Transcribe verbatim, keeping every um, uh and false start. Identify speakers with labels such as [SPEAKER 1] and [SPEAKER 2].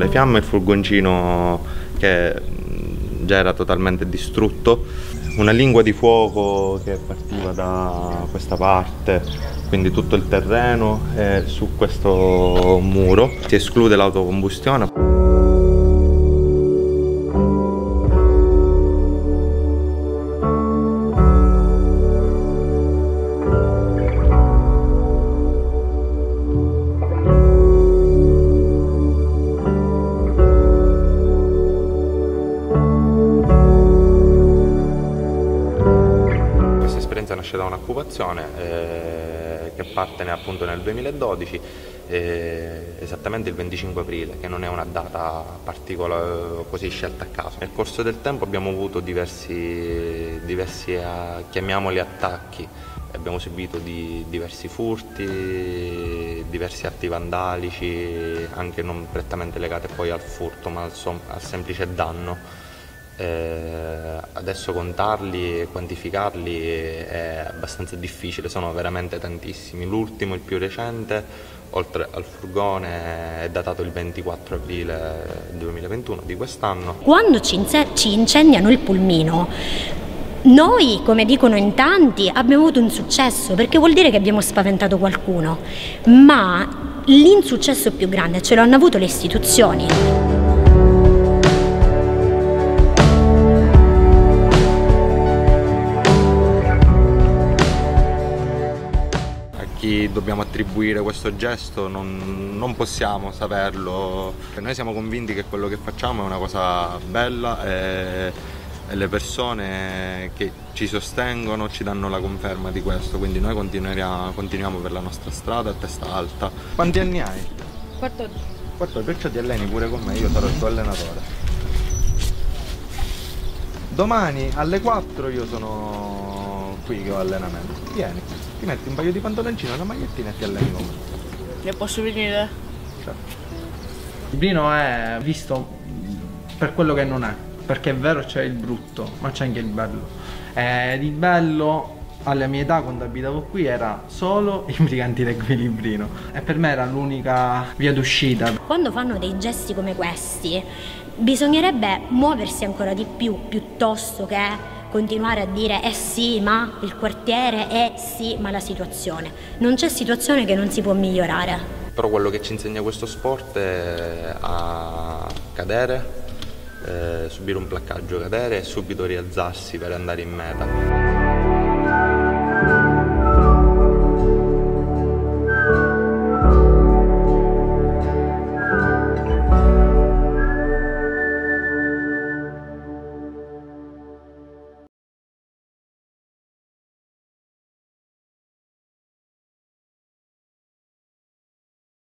[SPEAKER 1] fiamme il furgoncino che già era totalmente distrutto, una lingua di fuoco che partiva da questa parte, quindi tutto il terreno, e su questo muro si esclude l'autocombustione. Nasce da un'occupazione eh, che parte appunto nel duemiladodici, eh, esattamente il venticinque aprile, che non è una data particolare così scelta a caso. Nel corso del tempo abbiamo avuto diversi, diversi eh, chiamiamoli attacchi, abbiamo subito di, diversi furti, diversi atti vandalici, anche non prettamente legati poi al furto ma al, som al semplice danno. Eh, adesso contarli e quantificarli è abbastanza difficile, sono veramente tantissimi. L'ultimo, il più recente, oltre al furgone, è datato il ventiquattro aprile duemilaventuno di quest'anno.
[SPEAKER 2] Quando ci, ci incendiano il pulmino, noi, come dicono in tanti, abbiamo avuto un successo, perché vuol dire che abbiamo spaventato qualcuno, ma l'insuccesso più grande ce lo hanno avuto le istituzioni.
[SPEAKER 1] Chi dobbiamo attribuire questo gesto non, non possiamo saperlo. Noi siamo convinti che quello che facciamo è una cosa bella e, e le persone che ci sostengono ci danno la conferma di questo, quindi noi continuiamo, continuiamo per la nostra strada a testa alta. Quanti anni hai?
[SPEAKER 2] quattordici.
[SPEAKER 1] quattordici, perciò ti alleni pure con me, io sarò il tuo allenatore. Domani alle quattro io sono qui che ho allenamento, vieni. Ti metti un paio di pantaloncini, una magliettina e ti alleni con me.
[SPEAKER 3] Ne posso venire?
[SPEAKER 1] Certo.
[SPEAKER 4] Il Librino è visto per quello che non è, perché è vero c'è il brutto, ma c'è anche il bello. E il bello alla mia età, quando abitavo qui, era solo i briganti rugby Librino, e per me era l'unica via d'uscita.
[SPEAKER 2] Quando fanno dei gesti come questi bisognerebbe muoversi ancora di più, piuttosto che continuare a dire eh sì ma il quartiere, eh sì ma la situazione. Non c'è situazione che non si può migliorare.
[SPEAKER 1] Però quello che ci insegna questo sport è a cadere, eh, subire un placcaggio, cadere e subito rialzarsi per andare in meta.